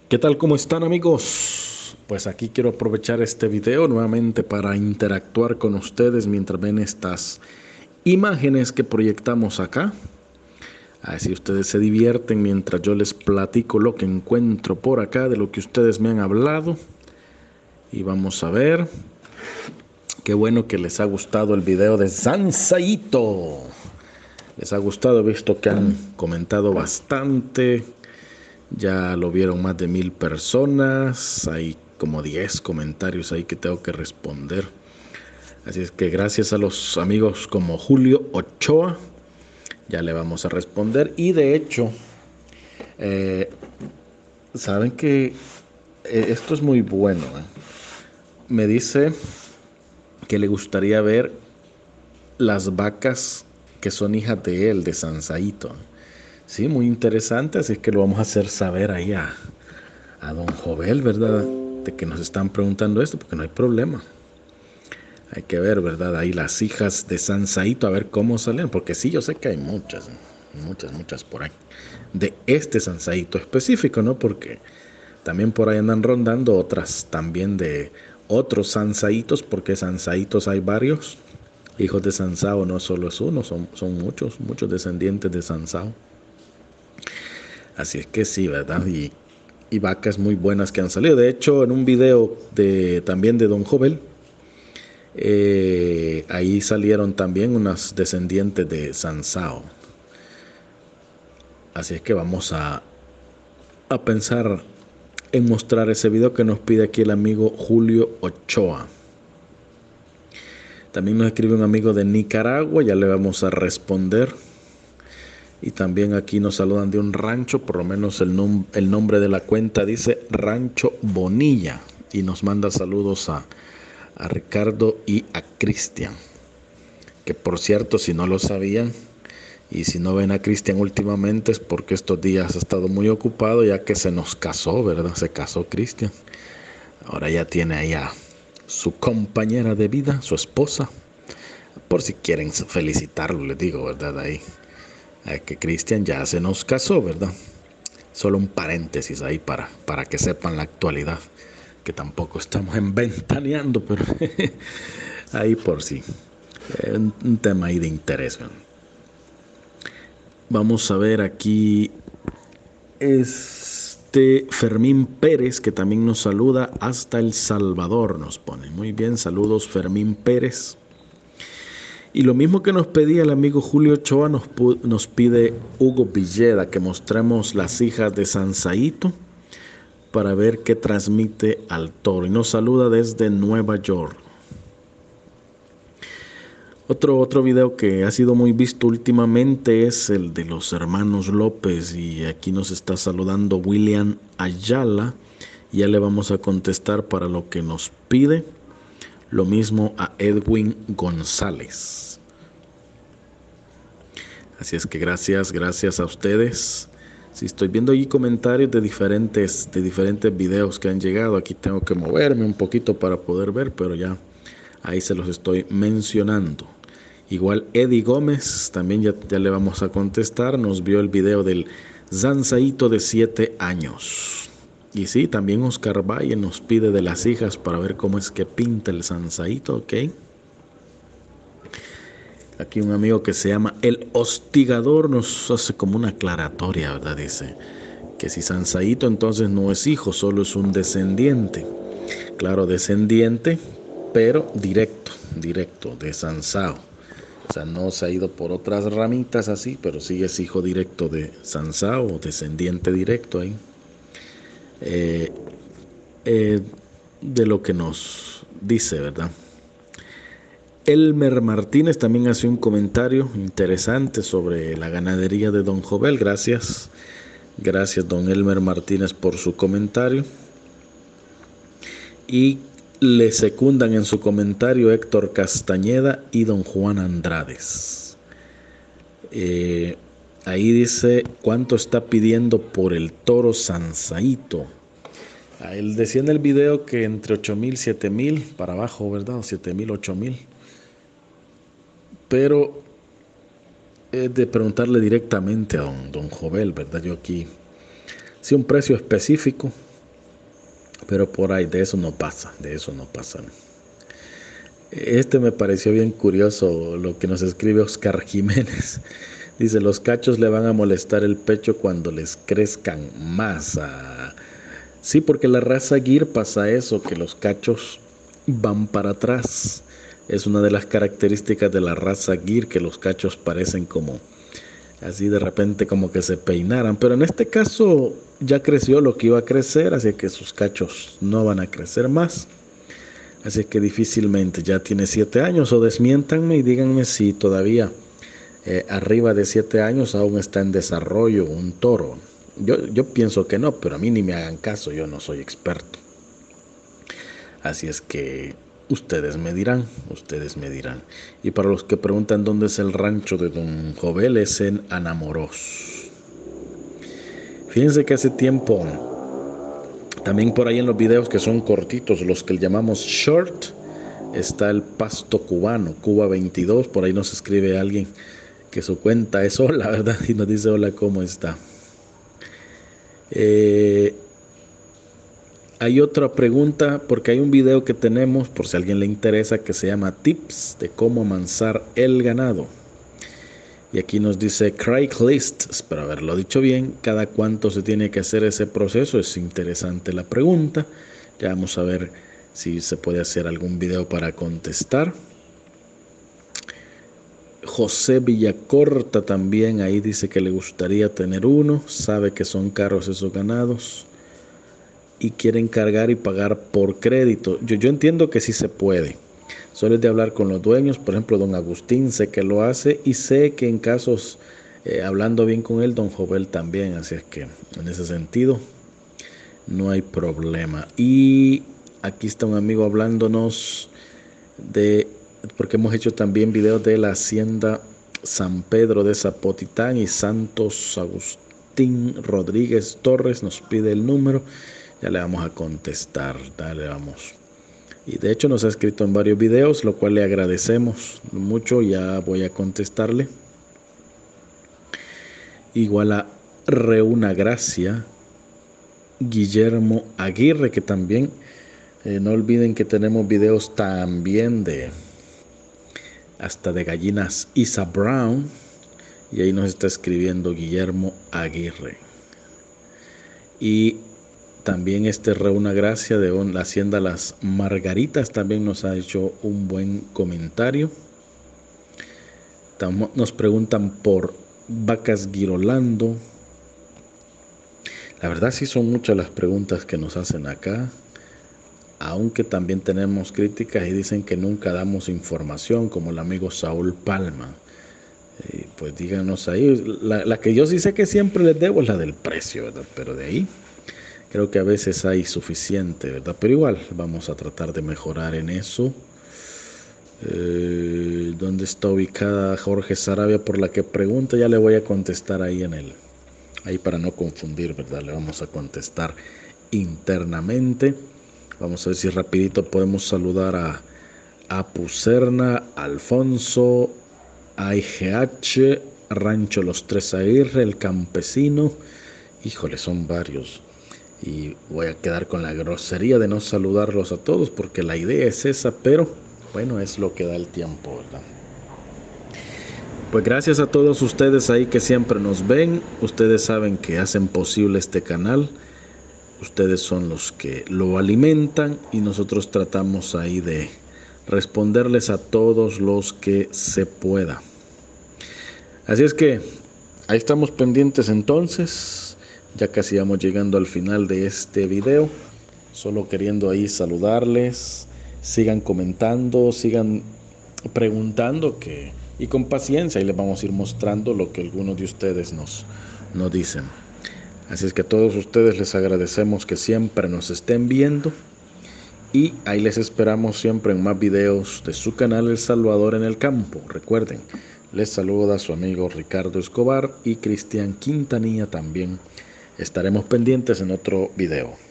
¿Qué tal? ¿Cómo están, amigos? Pues aquí quiero aprovechar este video nuevamente para interactuar con ustedes mientras ven estas imágenes que proyectamos acá. Así ustedes se divierten mientras yo les platico lo que encuentro por acá de lo que ustedes me han hablado. Y vamos a ver. Qué bueno que les ha gustado el video de Sansaito. Les ha gustado, he visto que han comentado bastante. Ya lo vieron más de 1000 personas. Hay como 10 comentarios ahí que tengo que responder. Así es que gracias a los amigos como Julio Ochoa, ya le vamos a responder. Y de hecho, eh, saben que esto es muy bueno. Me dice que le gustaría ver las vacas que son hijas de él, de Sansaito. Sí, muy interesante, así que lo vamos a hacer saber ahí a don Jovel, ¿verdad? De que nos están preguntando esto, porque no hay problema. Hay que ver, ¿verdad? Ahí las hijas de Sansaito, a ver cómo salen, porque sí, yo sé que hay muchas, muchas por ahí. De este Sansaito específico, ¿no? Porque también por ahí andan rondando otras también de otros Sansaitos, porque Sansaitos hay varios. Hijos de Sansao no solo es uno, son muchos descendientes de Sansao. Así es que sí, ¿verdad? Y vacas muy buenas que han salido. De hecho, en un video también de Don Jovel, ahí salieron también unas descendientes de Sansao. Así es que vamos a pensar en mostrar ese video que nos pide aquí el amigo Julio Ochoa. También nos escribe un amigo de Nicaragua, ya le vamos a responder. Y también aquí nos saludan de un rancho, por lo menos el nombre de la cuenta dice Rancho Bonilla. Y nos manda saludos a Ricardo y a Cristian. Que por cierto, si no lo sabían, y si no ven a Cristian últimamente es porque estos días ha estado muy ocupado ya que se nos casó, ¿verdad? Se casó Cristian. Ahora ya tiene ahí a su compañera de vida, su esposa. Por si quieren felicitarlo, les digo, ¿verdad? Ahí. Que Cristian ya se nos casó, ¿verdad? Solo un paréntesis ahí para que sepan la actualidad, que tampoco estamos inventaneando, pero ahí por sí. Un tema ahí de interés, ¿no? Vamos a ver aquí Fermín Pérez, que también nos saluda hasta El Salvador, nos pone. Muy bien, saludos Fermín Pérez. Y lo mismo que nos pedía el amigo Julio Ochoa, nos pide Hugo Villeda que mostremos las hijas de Sansaito para ver qué transmite al toro. Y nos saluda desde Nueva York. Otro video que ha sido muy visto últimamente es el de los hermanos López. Y aquí nos está saludando William Ayala. Ya le vamos a contestar para lo que nos pide. Lo mismo a Edwin González. Así es que gracias a ustedes. Si estoy viendo ahí comentarios de diferentes videos que han llegado. Aquí tengo que moverme un poquito para poder ver, pero ya ahí se los estoy mencionando. Igual Eddie Gómez, también ya le vamos a contestar. Nos vio el video del Sansaito de 7 años. Y sí, también Oscar Valle nos pide de las hijas para ver cómo es que pinta el Sansaito, ¿ok? Aquí un amigo que se llama El Hostigador nos hace como una aclaratoria, ¿verdad? Dice que si Sansaito entonces no es hijo, solo es un descendiente. Claro, descendiente, pero directo de Sansao. O sea, no se ha ido por otras ramitas así, pero sí es hijo directo de Sansao, o descendiente directo ahí. De lo que nos dice, ¿verdad? Elmer Martínez también hace un comentario interesante sobre la ganadería de Don Jovel. Gracias, don Elmer Martínez, por su comentario. Y le secundan en su comentario Héctor Castañeda y don Juan Andrades. Ahí dice, ¿cuánto está pidiendo por el toro Sansaito? Él decía en el video que entre 8,000, 7,000 para abajo, ¿verdad? 7,000, 8,000. Pero es de preguntarle directamente a don Jovel, ¿verdad? Yo aquí, sí, un precio específico, Pero por ahí, de eso no pasa, de eso no pasa. Este me pareció bien curioso lo que nos escribe Oscar Jiménez. Dice, los cachos le van a molestar el pecho cuando les crezcan más. Sí, porque la raza Gir pasa eso, que los cachos van para atrás. Es una de las características de la raza Gir, que los cachos parecen como así de repente como que se peinaran. Pero en este caso ya creció lo que iba a crecer, así que sus cachos no van a crecer más. Así que difícilmente, ya tiene 7 años, o desmiéntanme y díganme si todavía arriba de 7 años aún está en desarrollo un toro. Yo pienso que no, pero a mí ni me hagan caso, yo no soy experto. Así es que ustedes me dirán. Y para los que preguntan dónde es el rancho de Don Jovel, es en Anamorós. Fíjense que hace tiempo, también por ahí en los videos que son cortitos, los que llamamos short, está el pasto cubano, Cuba 22, por ahí nos escribe alguien que su cuenta es hola, ¿verdad? Y nos dice hola, ¿cómo está? Hay otra pregunta, porque hay un video que tenemos, por si a alguien le interesa, que se llama Tips de cómo amansar el ganado. Y aquí nos dice Craigslist, espero haberlo dicho bien, cada cuánto se tiene que hacer ese proceso. Es interesante la pregunta. Ya vamos a ver si se puede hacer algún video para contestar. José Villacorta también ahí dice que le gustaría tener uno, sabe que son caros esos ganados y quieren cargar y pagar por crédito. Yo entiendo que sí se puede. Solo es de hablar con los dueños, por ejemplo, don Agustín sé que lo hace y sé que en casos, hablando bien con él, don Jovel también, así es que en ese sentido no hay problema. Y aquí está un amigo hablándonos de, porque hemos hecho también videos de la hacienda San Pedro de Zapotitán y Santos Agustín Rodríguez Torres nos pide el número, ya le vamos a contestar, dale, vamos. Y de hecho nos ha escrito en varios videos, lo cual le agradecemos mucho, ya voy a contestarle. Igual a Reúna Gracia, Guillermo Aguirre, que también, no olviden que tenemos videos también de hasta de gallinas Isa Brown, y ahí nos está escribiendo Guillermo Aguirre. Y también Reúna Gracia de la hacienda Las Margaritas también nos ha hecho un buen comentario. Nos preguntan por vacas Girolando. La verdad sí son muchas las preguntas que nos hacen acá, aunque también tenemos críticas y dicen que nunca damos información, como el amigo Saúl Palma. Pues díganos ahí, la que yo sí sé que siempre les debo es la del precio, ¿verdad? Pero de ahí creo que a veces hay suficiente, ¿verdad? Pero igual vamos a tratar de mejorar en eso. ¿Dónde está ubicada Jorge Sarabia? Por la que pregunta, ya le voy a contestar ahí ahí para no confundir, ¿verdad? Le vamos a contestar internamente. Vamos a ver si rapidito podemos saludar a Apucerna, Alfonso, AIGH, Rancho Los Tres Aguirre, El Campesino. Híjole, son varios. Y voy a quedar con la grosería de no saludarlos a todos porque la idea es esa, pero bueno, es lo que da el tiempo, ¿verdad? Pues gracias a todos ustedes ahí que siempre nos ven. Ustedes saben que hacen posible este canal. Ustedes son los que lo alimentan y nosotros tratamos ahí de responderles a todos los que se pueda. Así es que ahí estamos pendientes entonces. Ya casi vamos llegando al final de este video. Solo queriendo ahí saludarles. Sigan comentando, sigan preguntando y con paciencia, y les vamos a ir mostrando lo que algunos de ustedes nos dicen. Así es que a todos ustedes les agradecemos que siempre nos estén viendo. Y ahí les esperamos siempre en más videos de su canal El Salvador en el Campo. Recuerden, les saluda su amigo Ricardo Escobar y Cristian Quintanilla también. Estaremos pendientes en otro video.